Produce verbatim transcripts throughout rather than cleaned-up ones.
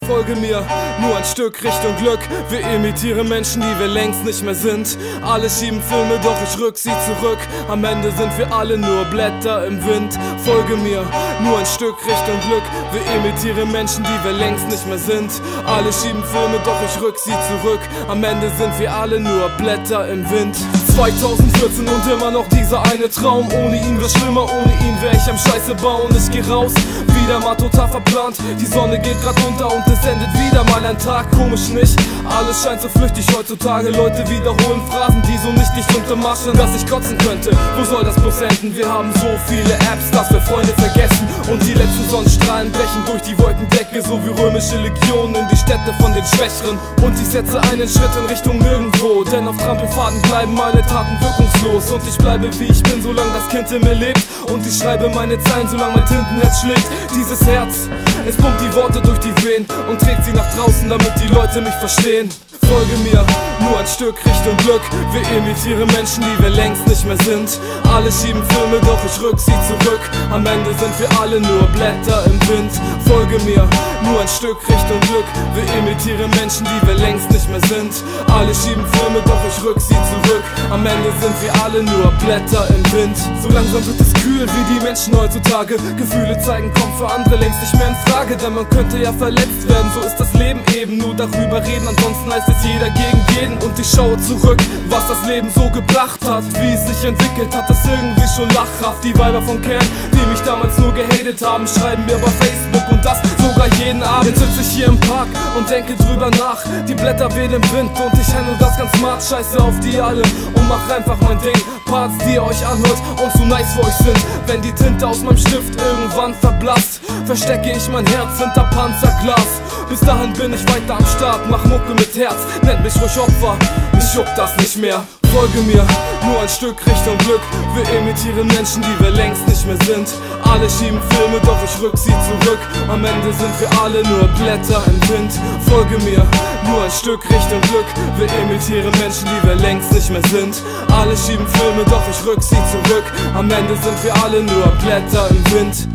Folge mir, nur ein Stück Richtung Glück. Wir imitieren Menschen, die wir längst nicht mehr sind. Alle schieben Filme, doch ich rück sie zurück. Am Ende sind wir alle nur Blätter im Wind. Folge mir, nur ein Stück Richtung Glück. Wir imitieren Menschen, die wir längst nicht mehr sind. Alle schieben Filme, doch ich rück sie zurück. Am Ende sind wir alle nur Blätter im Wind. zweitausendvierzehn und immer noch dieser eine Traum. Ohne ihn wär's schlimmer, ohne ihn wär ich am Scheiße bauen. Ich geh raus, wieder mal total verplant. Die Sonne geht grad unter und es endet wieder mal ein Tag. Komisch nicht, alles scheint so flüchtig heutzutage. Leute wiederholen Phrasen, die so nichtig untermaschen, dass ich kotzen könnte. Wo soll das bloß enden? Wir haben so viele Apps, dass wir Freunde vergessen. Und die letzten Sonnenstrahlen brechen durch die Wolkendecke, so wie römische Legionen in die Städte von den Schwächeren. Und ich setze einen Schritt in Richtung nirgendwo, denn auf Trampelfaden bleiben meine Taten wirkungslos. Und ich bleibe wie ich bin, solange das Kind in mir lebt. Und ich schreibe meine Zeilen, solange mein Tintenherz schlägt. Dieses Herz, es pumpt die Worte durch die Venen und trägt sie nach draußen, damit die Leute mich verstehen. Folge mir, nur ein Stück Richtung Glück. Wir imitieren Menschen, die wir längst nicht mehr sind. Alle schieben Filme, doch ich rück sie zurück. Am Ende sind wir alle nur Blätter im Wind. Folge mir, nur ein Stück Richtung Glück. Wir imitieren Menschen, die wir längst nicht mehr sind. Alle schieben Filme, doch ich rück sie zurück. Am Ende sind wir alle nur Blätter im Wind. So langsam wird es kühl wie die Menschen heutzutage. Gefühle zeigen, kommt für andere längst nicht mehr in Frage. Denn man könnte ja verletzt werden, so ist das Leben eben. Nur darüber reden, ansonsten heißt es jeder gegen jeden. Und ich schaue zurück, was das Leben so gebracht hat. Wie es sich entwickelt hat, das irgendwie schon lachhaft. Die Weiber von Kern, die mich damals nur gehatet haben, schreiben mir bei Facebook und das sogar jeden Abend. Jetzt sitze ich hier im Park und denke drüber nach. Die Blätter wehen im Wind und ich handle das ganz smart. Scheiße auf die alle und mach einfach mein Ding. Parts, die ihr euch anhört und so nice für euch sind. Wenn die Tinte aus meinem Stift irgendwann verblasst, verstecke ich mein Herz hinter Panzerglas. Bis dahin bin ich weiter am Start, mach Mucke mit Herz. Nennt mich ruhig Opfer, mich juckt das nicht mehr. Folge mir, nur ein Stück Richtung Glück. Wir imitieren Menschen, die wir längst nicht mehr sind. Alle schieben Filme, doch ich rück sie zurück. Am Ende sind wir alle nur Blätter im Wind. Folge mir, nur ein Stück Richtung Glück. Wir imitieren Menschen, die wir längst nicht mehr sind. Alle schieben Filme, doch ich rück sie zurück. Am Ende sind wir alle nur Blätter im Wind.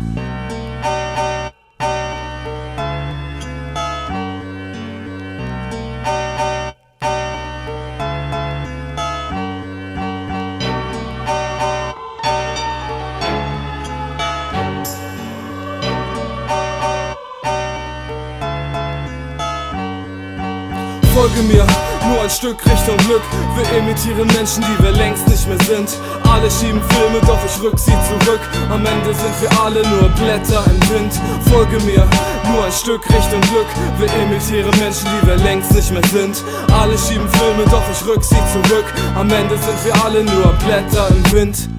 Folge mir, nur ein Stück Richtung Glück. Wir imitieren Menschen, die wir längst nicht mehr sind. Alle schieben Filme, doch ich rück sie zurück. Am Ende sind wir alle nur Blätter im Wind. Folge mir, nur ein Stück Richtung Glück. Wir imitieren Menschen, die wir längst nicht mehr sind. Alle schieben Filme, doch ich rück sie zurück. Am Ende sind wir alle nur Blätter im Wind.